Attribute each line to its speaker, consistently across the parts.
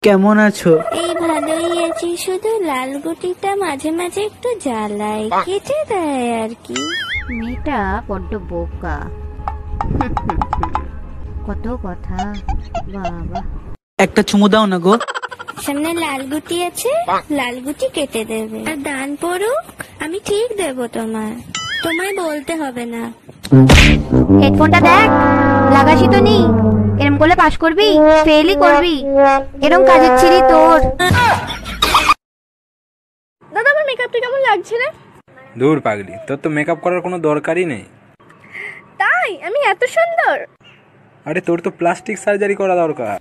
Speaker 1: কেমন আছো?
Speaker 2: এই ভালোই আছি, শুধু লাল গুটিটা মাঝে মাঝে একটু জ্বালায়, কেটে দেয় আর কি।
Speaker 3: মেয়েটা বড্ড বোকা। কত কথা বাবা।
Speaker 1: একটা চুমু দাও না গো।
Speaker 2: সামনে লাল গুটি আছে, লাল গুটি কেটে দেবে। আর দান পড়ুক, আমি ঠিক দেবো তোমায় বলতে হবে না।
Speaker 3: হেডফোনটা দেখ, লাগাসি তো নি। এরম করলে পাস করবি, ফেলই করবি। এরম কাজের ছিলি তোর।
Speaker 4: দাদা আমার মেকআপটা কেমন লাগছে রে?
Speaker 5: দূর পাগলি, তোর তো মেকআপ করার কোনো দরকারই নেই।
Speaker 4: তাই আমি এত সুন্দর?
Speaker 5: আরে তোর তো প্লাস্টিক সার্জারি করা দরকার।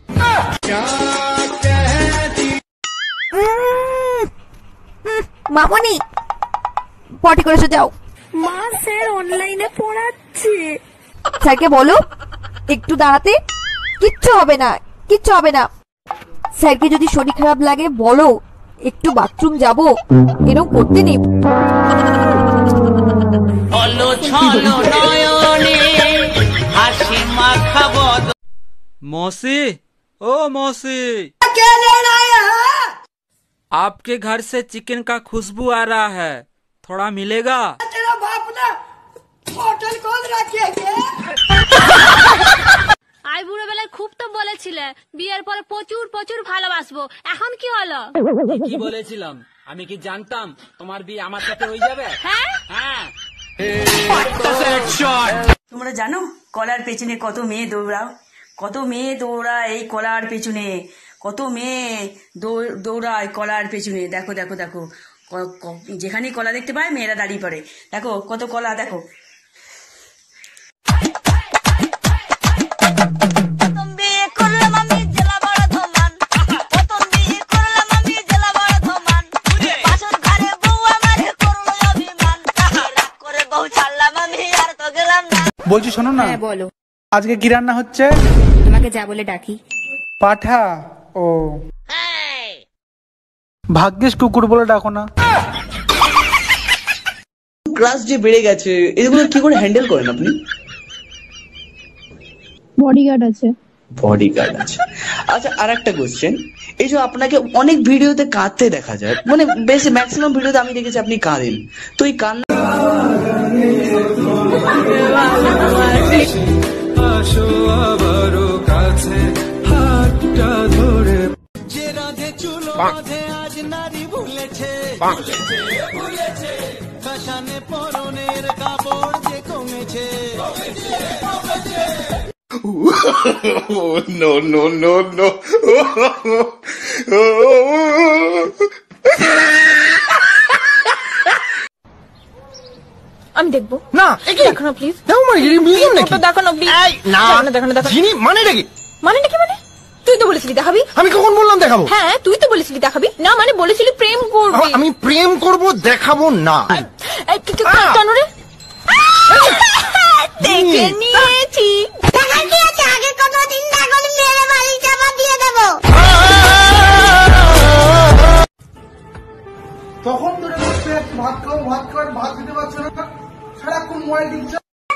Speaker 3: মামনি পটি করেছো, যাও।
Speaker 2: মা, স্যার অনলাইনে পড়াচ্ছে।
Speaker 3: স্যারকে বলো একটু দাঁড়াতে। কিচ্ছু হবে না, কিচ্ছু হবে না। স্যারকে যদি শরীর খারাপ লাগে বলো একটু বাথরুম যাবো, এরকম করতে নেই।
Speaker 6: मौसी, ओ मौसी, आपके घर से चिकन का खुशबू आ रहा है, थोड़ा मिलेगा?
Speaker 7: तेरा बाप ने होटल खोल रखी है।
Speaker 4: আই বুড়ো বেলায় খুব তো বলেছিলে বিয়ের পরে প্রচুর প্রচুর ভালোবাসবো, এখন কি হলো?
Speaker 6: কি বলেছিলাম? আমি কি জানতাম তোমার বিয়ে আমার সাথে হয়ে যাবে? হ্যাঁ।
Speaker 7: তোমরা জানো কলার পেছনে কত মেয়ে দৌড়াও? কত মেয়ে দৌড়ায় এই কলার পেছনে, কত মেয়ে দৌড়ায় কলার পেছনে। দেখো দেখো দেখো, যেখানে কলা দেখতে পায় মেয়েরা দাঁড়িয়ে পড়ে। দেখো কত কলা, দেখো।
Speaker 1: বলছি শোনো না।
Speaker 2: হ্যাঁ বলো।
Speaker 1: আজকে কি রান্না হচ্ছে?
Speaker 2: তোমাকে যা বলে ডাকি।
Speaker 1: পাঠা? ও ভাগ্যিস কুকুর বলে ডাকো না।
Speaker 8: ক্লাস যে বেড়ে গেছে, এগুলো কি করে হ্যান্ডেল করেন আপনি?
Speaker 4: বডিগার্ড আছে।
Speaker 8: বডিগার্ড আছে। আচ্ছা আর একটা কোশ্চেন, এই যে আপনাকে অনেক ভিডিওতে কাঁদতে দেখা যায়, মানে বেশি ম্যাক্সিমাম ভিডিওতে আমি দেখেছি আপনি কাঁদেন, তো এই কান্না
Speaker 9: আসো আবারও কাছে হাতটা ধরে। যে রাধে চুলো বাঁধে আজ নারী ভুলেছে, কাশানে পরনের কাপড় যে কমেছে। No, no, no, no.
Speaker 4: আমি দেখবো
Speaker 9: না,
Speaker 4: দেখো না প্লিজ।
Speaker 9: দেখো মানে মিউজিয়াম নাকি?
Speaker 4: দেখো না প্লিজ।
Speaker 9: না
Speaker 4: দেখো না, দেখো।
Speaker 9: জিনি মানেটা কি?
Speaker 4: মানেটা কি মানে? তুই তো বলেছিলি দেখাবি।
Speaker 9: আমি কখন বললাম দেখাবো?
Speaker 4: হ্যাঁ তুই তো বলেছিলি দেখাবি না, মানে বলেছিলি প্রেম করবি।
Speaker 9: আমি প্রেম করব, দেখাবো না।
Speaker 4: কেন রে? দেখে নিয়েছি।
Speaker 2: দেখা কি আছে? আগে কতদিন দেখুন মেরে বাড়ি চাপা দিয়ে দেবো।
Speaker 1: তখন ধরে বসে ভাত খাও, ভাত খাও, ভাত দিতে পারছো না, সারাক্ষণ মোবাইল টিপছো।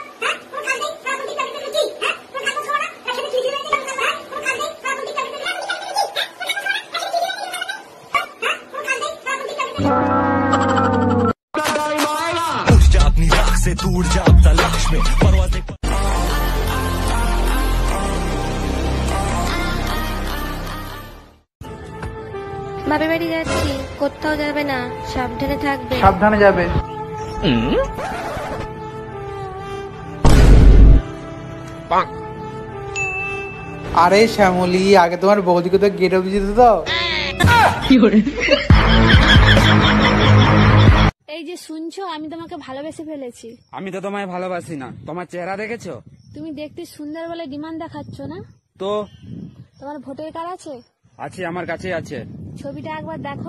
Speaker 9: अपनी राख से दूर जा, अब तलाश में परवाज़ें।
Speaker 2: বাপের বাড়ি যাচ্ছি, কোথাও যাবে না, সাবধানে থাকবে।
Speaker 1: সাবধানে যাবে। আরে শ্যামলি, আগে তোমার বৌদিকে তো গেট অব্দি যেতে দাও।
Speaker 4: এই যে শুনছো, আমি তোমাকে ভালোবেসে ফেলেছি।
Speaker 6: আমি তো তোমায় ভালোবাসি না। তোমার চেহারা দেখেছো?
Speaker 4: তুমি দেখতে সুন্দর বলে ডিমান্ড দেখাচ্ছ না?
Speaker 6: তো
Speaker 4: তোমার ভোটার কার্ড আছে?
Speaker 6: আছে, আমার কাছে আছে।
Speaker 4: ছবিটা একবার দেখো।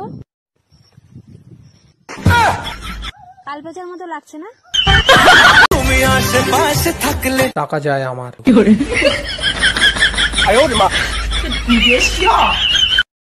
Speaker 4: কালপেচার মতো লাগছে না?
Speaker 9: তুমি আশেপাশে থাকলে
Speaker 1: টাকা যায় আমার।
Speaker 9: আয় ওরে মা।